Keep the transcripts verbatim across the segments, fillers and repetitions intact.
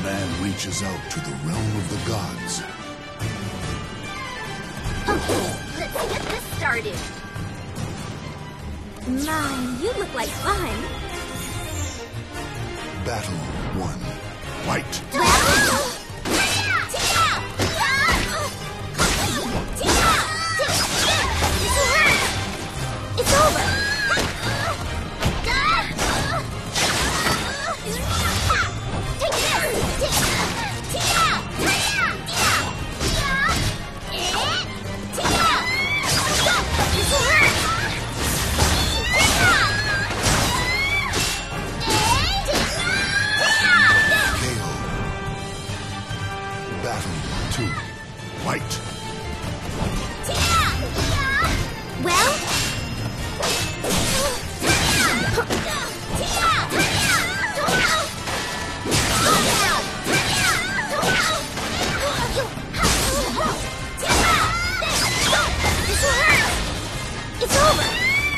man reaches out to the realm of the gods. Okay, let's get this started. My, you look like fun. Battle one. Fight! Well, it's over. Take this. Battle two. Fight! Well? It's over.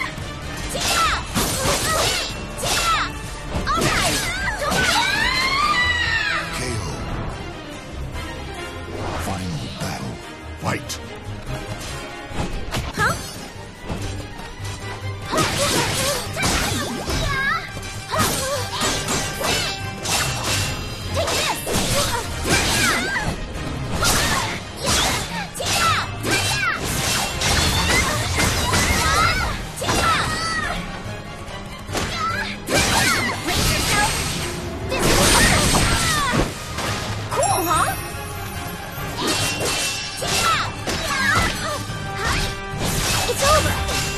K O. Final battle. Fight! Huh? Take this. Cool, huh? It's over.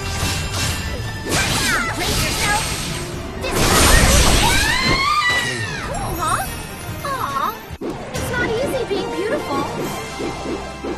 Brace yourself. This Cool, huh? Aw, it's not easy being beautiful.